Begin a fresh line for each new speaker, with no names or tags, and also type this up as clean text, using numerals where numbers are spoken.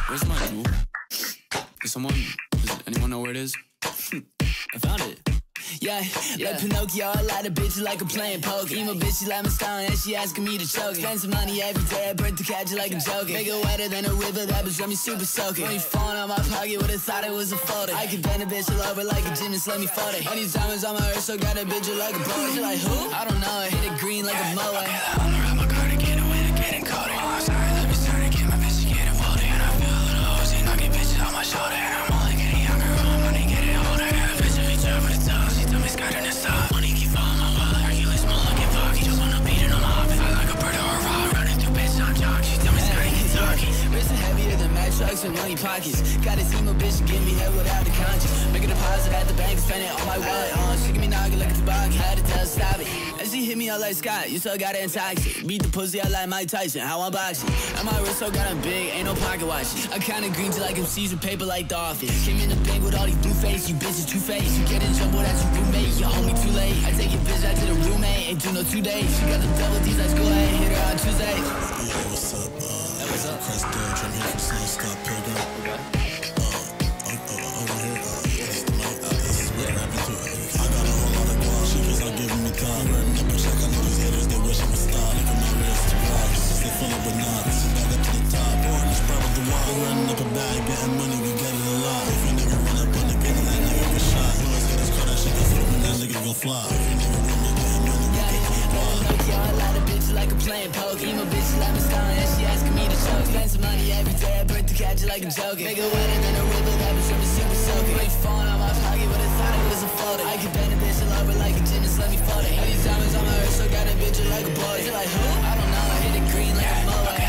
Where's my jewel? Does anyone know where it is? I found it.
Yeah, like Pinocchio, I lie to bitches like I'm playing poker. Emo bitch, she like my style and she asking me to choke it. Spend some money every day, I burn to catch it like a joker. Make it wetter than a river, that bitch let me super soak it. When you falling on my pocket, would've thought it was a folder. I could bend a bitch all over like a gymnast, let me fold it. Honey diamonds on my wrist, so got a bitch like a boy. She like, who? I don't know, I hit it green like a mower.
I'm around my cardigan, away to getting coated. Oh, sorry, let me start again, my bitch is getting folded. And I feel a little OC, knocking bitches on my shoulder. And I'm only getting younger, all money getting older. Got a bitch if you turn for the top, she tell me skirt in the stop. Money keep falling my wallet, Hercules small looking fuck. He just wanna beat it on my hop, fly like a bird or a rock. Running through bitch, I'm jock, she tell me skirt in talking.
Wrist heavier than Mack trucks and money pockets. Got a emo bitch to give me head without the conscience. Make a deposit at the bank, spend it on my wallet. She give me knocking like a toboggan, had to tell her stop it. And she hit me out like Scott, you still got it intoxic. Beat the pussy out like Mike Tyson, how I'm boxing. And my wrist so got him big, ain't no pocket watches. I kinda green to like MCs with paper like the office. Came in the bank with all these blue face, you bitches two-faced. You get in trouble, that's your roommate, your homie too late. I take your bitch out to the roommate, ain't do no 2 days. She got the double D's, let's go ahead, hit her on Tuesday.
Yeah, what's up?
What's up?
Chris Dodge, I'm here from Sun Scott Pilgrim. Over here, this is what happened to her. I got a whole lot of guap, she keeps on giving me time. Running up a check, I know these haters, they wish I would stop. Look at my wrist, to rock, since they full up with knots. Back up to the top, boring, this problem with the wall. Running up a bag, getting money, we get it a lot. If you nigga run up on the gun, that nigga get shot. You always get this car, that shit can flip, and that nigga gon' fly. If you nigga run up, getting money, we get it a lot.
I lie to bitches like I'm playing poker. Emo bitch, she like my style and she asking me to choke. Spend some money every day, I burn to catch it like a joker. Make it wetter than a river, that bitch let me super soak it. When you falling on my pocket, would've thought it was a folder. I could bend a bitch all over like a gymnast, let me fold it. All these diamonds on my wrist, so got a bitch like a boy. She like, who? I don't know, I hit it green like a mower.